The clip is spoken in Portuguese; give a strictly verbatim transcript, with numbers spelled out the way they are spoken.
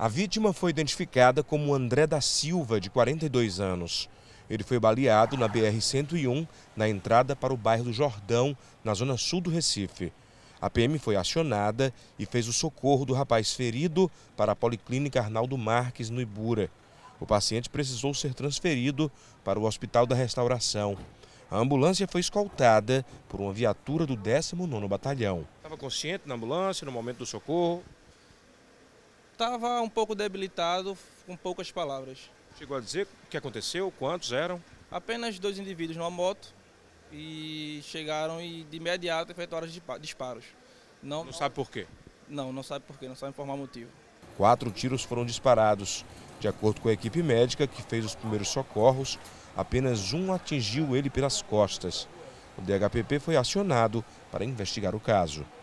A vítima foi identificada como André da Silva, de quarenta e dois anos. Ele foi baleado na B R cento e um, na entrada para o bairro do Jordão, na zona sul do Recife. A P M foi acionada e fez o socorro do rapaz ferido para a Policlínica Arnaldo Marques, no Ibura. O paciente precisou ser transferido para o Hospital da Restauração. A ambulância foi escoltada por uma viatura do décimo nono Batalhão. Estava consciente na ambulância no momento do socorro? Estava um pouco debilitado, com poucas palavras. Chegou a dizer o que aconteceu? Quantos eram? Apenas dois indivíduos numa moto e chegaram e de imediato efetuaram disparos. Não, não sabe por quê? Não, não sabe por quê, não sabe informar o motivo. Quatro tiros foram disparados. De acordo com a equipe médica que fez os primeiros socorros, apenas um atingiu ele pelas costas. O D H P P foi acionado para investigar o caso.